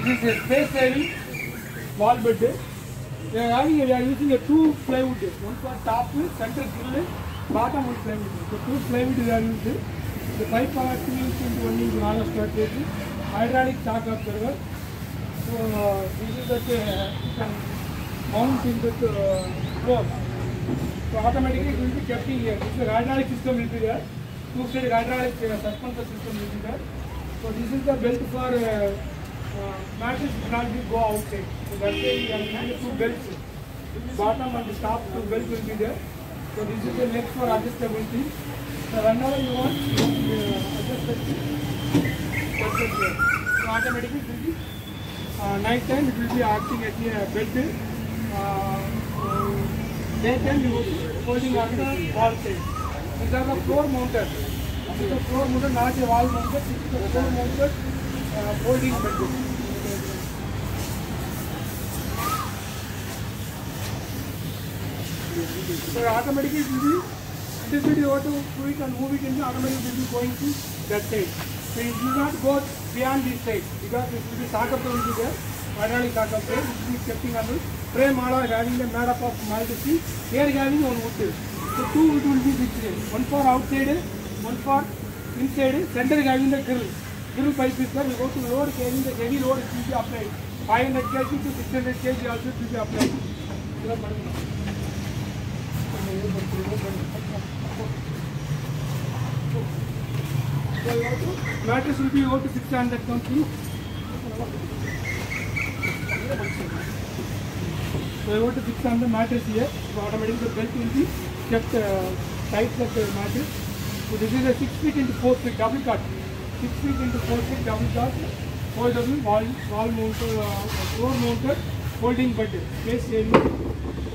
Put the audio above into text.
This is a space saving wall bed. We are using a 2 plywood, one for top, center grill, bottom one plywood. So 2 plywood we are using. The pipe are 2 inch into 1 inch wall structure, hydraulic shock absorber. So this is that you can mount in the floor. So automatically it will be kept in here. This is hydraulic system will be there. 2-stage hydraulic suspension system will be there. So this is the belt for mattress cannot be go outside. So that's why we are using 2 belts. Bottom and the top 2 belts will be there. So this is the leg for adjustability. So whenever you want, adjust the that's it here. So automatically it will be night time it will be acting as a belt. Daytime you will be holding on the wall side. These are the floor mounted. This is the floor mounted, not a wall mounted. This is the floor mounted folding bed. So automatically it will be, this will be over to it and move it in, automatically it will be going to that side. So it will not go beyond this side because it will be socket will be there, hydraulic socket there, it will be kept on the frame model having the made up of multi. Here having one wood. So 2 wood will be fixed. One for outside, one for inside, center having the grill. Grill pipe is there, we go to load, carrying the heavy load it will be applied. 500 kg to 600 kg also it will be applied. Mattress will be over to 600 country. So over to 600 mattress here. So automatically the belt will be kept tight like the mattress. So this is a 6 feet into 4 feet double cut. 6 feet into 4 feet double cut. Foldable wall mounted, floor mounted folding bed. Space saving.